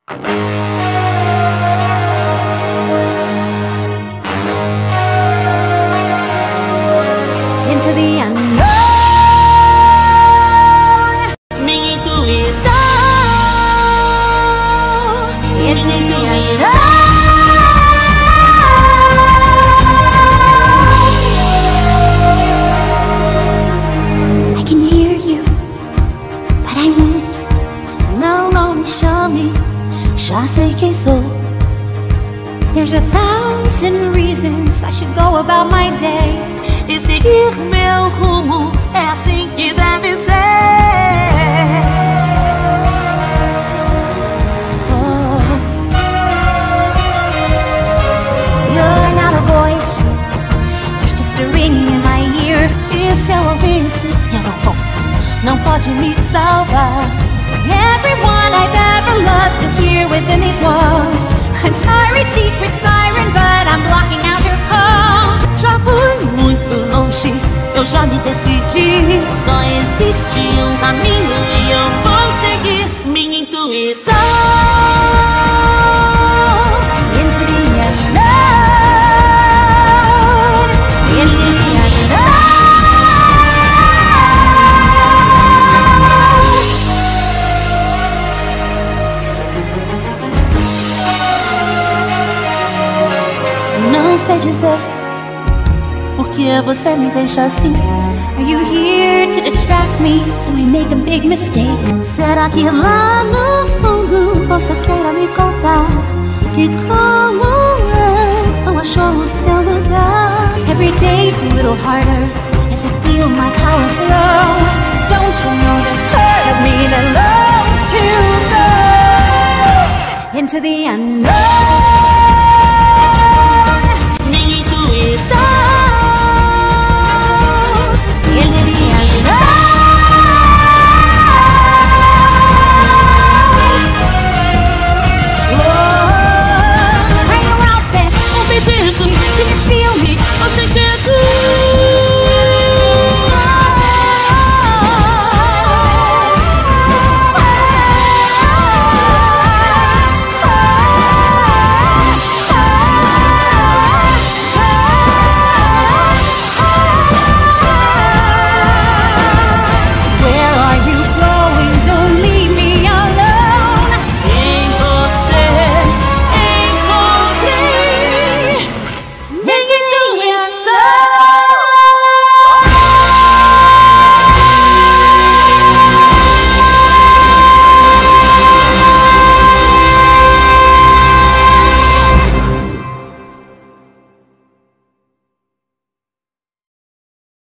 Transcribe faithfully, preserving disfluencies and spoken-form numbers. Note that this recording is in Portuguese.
Into the unknown. Minha intuição. Into the unknown. I can hear you, but I won't. Não, não me chame, já sei quem sou. There's a thousand reasons I should go about my day. E seguir meu rumo é assim que deve ser. Oh. You're not a voice, there's just a ringing in my ear. E se eu ouvisse, eu não vou, não pode me salvar. Everyone I've ever loved is here within these walls. I'm sorry, secret siren, but I'm blocking out your calls. Já fui muito longe, eu já me decidi. Só existe um caminho e eu vou seguir minha intuição. Into the unknown. Into the unknown. Não sei dizer por que você me deixa assim. Are you here to distract me so I make a big mistake? Será que lá no fundo você queira me contar que como eu não achou o seu lugar? Every day's a little harder as I feel my power grow. Don't you know there's part of me that longs to go into the unknown?